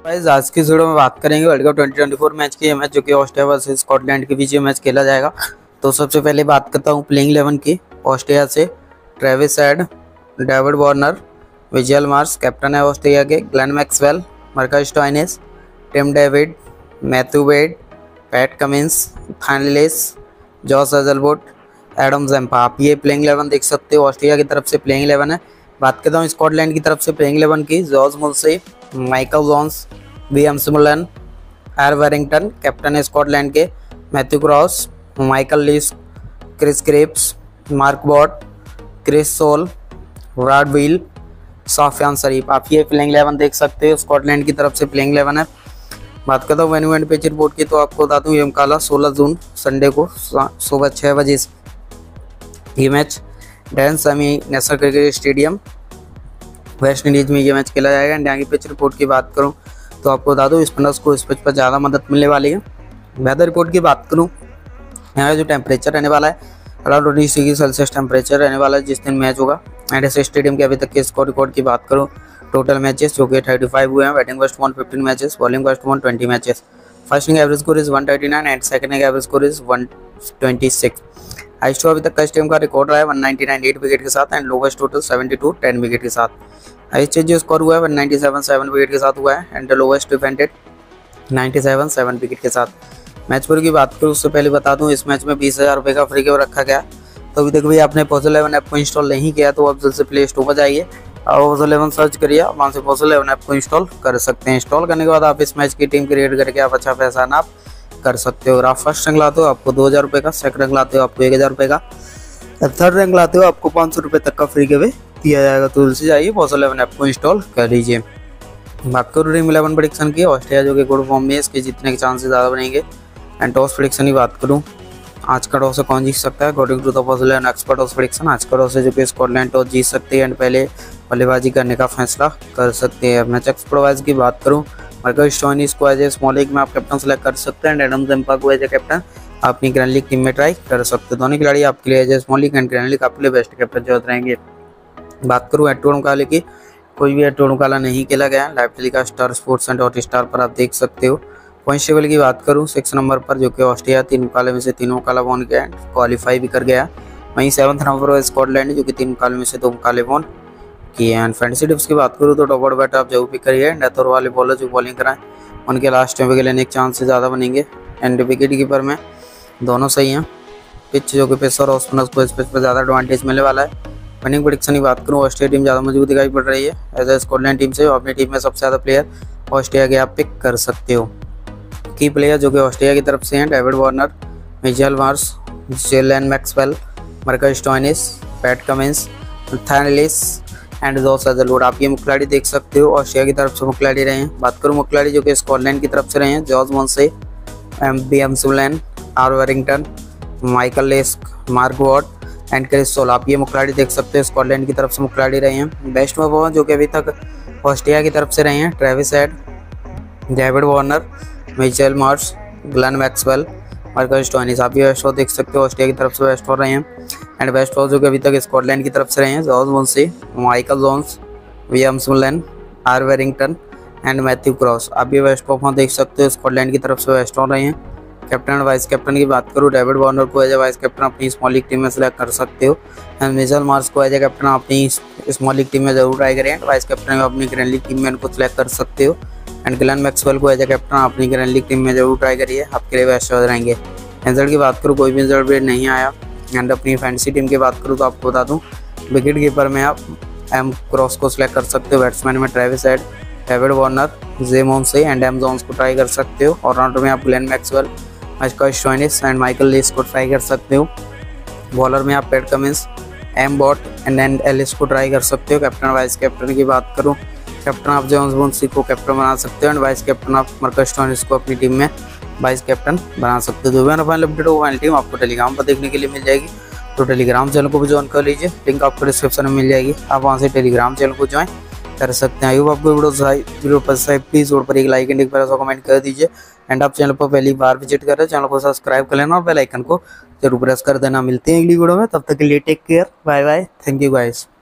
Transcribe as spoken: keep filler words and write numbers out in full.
Guys आज की video में बात करेंगे world cup twenty twenty four match की। ये मैच जो कि ऑस्ट्रिया वर्सेस स्कॉटलैंड के बीच ये मैच खेला जाएगा। तो सबसे पहले बात करता हूँ प्लेइंग इलेवन की। ऑस्ट्रिया से Travis Head, David Warner, Mitchell Marsh captain है ऑस्ट्रिया के, Glenn Maxwell, Marcus Stoinis, Tim David, Matthew Wade, Pat Cummins, थानलेस, जॉस हेजलवुड, एडम ज़म्पा। आप ये प्लेइंग इलेवन देख सकते हो, ऑस्ट्रिया की तरफ से प्लेइंग इलेवन है। बात करता हूँ स्कॉटलैंड की तरफ से प्लेइंग इलेवन की। George Munsey, Michael Jones, William सिमुलन, आर वेरिंगटन कैप्टन है स्कॉटलैंड के, Matthew Cross, Michael Leask, Chris Greaves, Mark Watt, Chris Sole, Brad Wheal, Safyaan Sharif. आप ये प्लेइंग इलेवन देख सकते हो, स्कॉटलैंड की तरफ से प्लेइंग इलेवन है। बात करता हूँ वेन्यू एंड पिच रिपोर्ट की, तो आपको बता दूँ ये मुकाबला सोलह जून संडे को सुबह छः बजे ये match Daren Sammy National Cricket Stadium West Indies में ये मैच खेला जाएगा। इंडिया की पिच रिपोर्ट की बात करूं तो आपको बता दूं स्पिनर्स को इस पिच पर ज़्यादा मदद मिलने वाली है। वेदर रिपोर्ट की बात करूं, यहाँ जो टेम्परेचर रहने वाला है around twenty degree Celsius temperature रहने वाला है जिस दिन मैच होगा। एंड ऐसे स्टेडियम के अभी तक के स्कोर रिकॉर्ड की बात करूँ, टोटल मैचेस जो कि थर्टी फाइव हुए हैं। Batting first one fifteen matches, bowling first one twenty matches. First inning average score is one thirty nine and second inning average score is one twenty six. Highest अभी तक का इस team का record रहा है one ninety nine eight wicket के साथ and lowest total seventy two ten wicket के साथ। हाईएस्ट जो स्कोर हुआ है one ninety seven seven wicket के साथ हुआ है and lowest defended ninety seven seven wicket के साथ। मैच पर की बात करूँ उससे पहले बता दूं इस मैच में बीस हज़ार रुपये का फ्री गिव रखा गया। तो अभी तक भी आपने पोजो इलेवन ऐप को इंस्टॉल नहीं किया तो आप जल्द से प्ले स्टोर पर जाइए और पोजो इलेवन सर्च करिए, वहाँ से पोजो इलेवन ऐप को इंस्टॉल कर सकते हैं। इंस्टॉल करने के बाद आप इस मैच की टीम क्रिएट करके आप अच्छा पैसा ना कर सकते हो। अगर आप फर्स्ट रैंक लाते हो आपको दो हज़ार रुपये का, सेकंड रैंक लाते हो आपको एक हज़ार रुपये का, थर्ड रैंक लाते हो आपको पाँच सौ रुपये तक का फ्री गिव दिया जाएगा। तो जल्द से जाइए पोजो इलेवन ऐप को इंस्टॉल कर लीजिए। बात करूँ ड्रीम इलेवन प्रेडिक्शन की, ऑस्ट्रिया जो कि गुड फॉर्म में है, इसके जीतने के चांसेस ज़्यादा बनेंगे। एंड टॉस प्रेडिक्शन की बात करूँ, आज का टॉस से कौन जीत सकता है according to the Pojo eleven expert toss prediction. आज का टॉस है जो कि स्कॉटलैंड टॉस जीत सकती है एंड पहले बल्लेबाजी करने का फैसला कर सकते हैं। मैच एक्सपर्ट वाइज की बात करूँ, मार्कस स्टोइनिस को एज ए स्मॉल लीग में आप कैप्टन सेलेक्ट कर सकते हैं एंड एडम ज़म्पा को एज ए कैप्टन अपनी ग्रैंड लीग टीम में ट्राई कर सकते हैं। दोनों खिलाड़ी आपके लिए as a small league and grand league आपके लिए बेस्ट कैप्टन जो रहेंगे। बात करूँ हेड टू हेड मुकाबले की, कोई भी हेड टू हेड मुकाबला नहीं खेला गया। Live telecast Star Sports and Hotstar पर आप देख सकते हो। पॉइंट टेबल की बात करूँ, सिक्स नंबर पर जो कि ऑस्ट्रिया तीन मुकाबले में से तीनों मुकाबला वन गया एंड क्वालिफाई भी कर गया। वहीं सेवंथ नंबर पर स्कॉटलैंड जो कि तीन मुकाबले में से दो मुकाबले वन किए हैं। एंड फैंटेसी टिप्स की बात करूँ तो टॉप ऑर्डर बैटर आप जरूर पिक करिए। डेथ ओवर वाले बॉलर जो बॉलिंग कराएं उनके लास्ट टाइम के लेने के चांस ज़्यादा बनेंगे। एंड विकेट कीपर में दोनों सही हैं। पिच जो कि पेसर और स्पिनर्स को इस पिच पर ज़्यादा एडवांटेज मिलने वाला है। विनिंग प्रेडिक्शन की बात करूँ, ऑस्ट्रिया टीम ज़्यादा मजबूत दिखाई पड़ रही है एज ए स्कॉटलैंड टीम से। अपनी टीम में सबसे ज़्यादा प्लेयर ऑस्ट्रिया के आप पिक कर सकते हो। की प्लेयर जो कि ऑस्ट्रिया की तरफ से हैं, David Warner, Mitchell Marsh, Glenn Maxwell, Marcus Stoinis, Pat Cummins, थानलेस एंड जॉस हेजलवुड। आप ये मुख्य खिलाड़ी देख सकते हो, ऑस्ट्रिया की तरफ से मुख्य खिलाड़ी रहे हैं। बात करूँ मुख्य खिलाड़ी जो कि स्कॉटलैंड की तरफ से रहे हैं, जॉर्ज मुल्से, विलियम सिमुलन, R Berrington, Michael Leask, Mark Watt and Chris Sole. आप ये मुख्य खिलाड़ी देख सकते हो, स्कॉटलैंड की तरफ से मुख्य खिलाड़ी रहे हैं। बेस्ट परफॉर्मर जो कि अभी तक ऑस्ट्रिया की तरफ से रहे हैं, Travis Head, David Warner, Mitchell Marsh, Glenn Maxwell, Marcus Stoinis. आप ये वेस्ट बॉल देख सकते हो, ऑस्ट्रिया की तरफ से वेस्ट बॉल रहे हैं। एंड वेस्ट बॉल जो कि अभी तक स्कॉटलैंड की तरफ से रहे हैं, George Munsey, Michael Jones, William सिमुलन, R Berrington and Matthew Cross. आप ये वेस्ट परफॉर्मर देख सकते हो, स्कॉटलैंड की तरफ से वेस्ट बॉल रहे हैं। कैप्टन और वाइस कैप्टन की बात करूँ, डेविड वार्नर को एज ए वाइस कैप्टन अपनी स्मॉल लीग टीम में सेलेक्ट कर सकते हो। एंड विजल मार्श को एज ए कैप्टन अपनी स्मॉल लीग टीम में जरूर ट्राई करें। एंड वाइस कैप्टन में अपनी ग्रैंड लीग टीम में इनको सेलेक्ट कर सकते हो। एंड ग्लेन मैक्सवेल को एज ए कैप्टन अपनी ग्रैंड लीग टीम में जरूर ट्राई करिए, आपके लिए बेस्ट हो रहेंगे। रिजल्ट की बात करूँ, कोई भी रिजल्ट भी नहीं आया। एंड अपनी फैंटेसी टीम की बात करूँ तो आपको बता दूँ विकेट कीपर में आप एम क्रॉस को सिलेक्ट कर सकते हो। बैट्समैन में Travis Head, David Warner, J Munsey and M Jones को ट्राई कर सकते हो। ऑलराउंडर में आप Glenn Maxwell, Marcus Stoinis and Michael Leask को ट्राई कर सकते हो। बॉलर में आप Pat Cummins, M Watt and and Ellis को ट्राई कर सकते हो। कैप्टन वाइस कैप्टन की बात करूँ, कैप्टन आप जॉर्ज मुल्से को कैप्टन बना सकते हो एंड वाइस कैप्टन आप मार्कस स्टोइनिस को अपनी टीम में वाइस कैप्टन बना सकते हो। जो भी फाइनल अपडेट हो फाइनल टीम आपको टेलीग्राम पर देखने के लिए मिल जाएगी, तो टेलीग्राम चैनल को भी ज्वाइन कर लीजिए। लिंक आपको डिस्क्रिप्शन में मिल जाएगी, आप वहाँ से टेलीग्राम चैनल को ज्वाइन कर सकते हैं। आई होप आपको वीडियो वीडियो पसंद आए, प्लीज़ और पर एक लाइक एंड एक बार कमेंट कर दीजिए। एंड आप चैनल पर पहली बार विजिट कर रहे हैं, चैनल को सब्सक्राइब कर लेना और बेल आइकन को जरूर प्रेस कर देना। मिलते हैं अगली वीडियो में, तब तक के लिए take care, bye bye, thank you guys.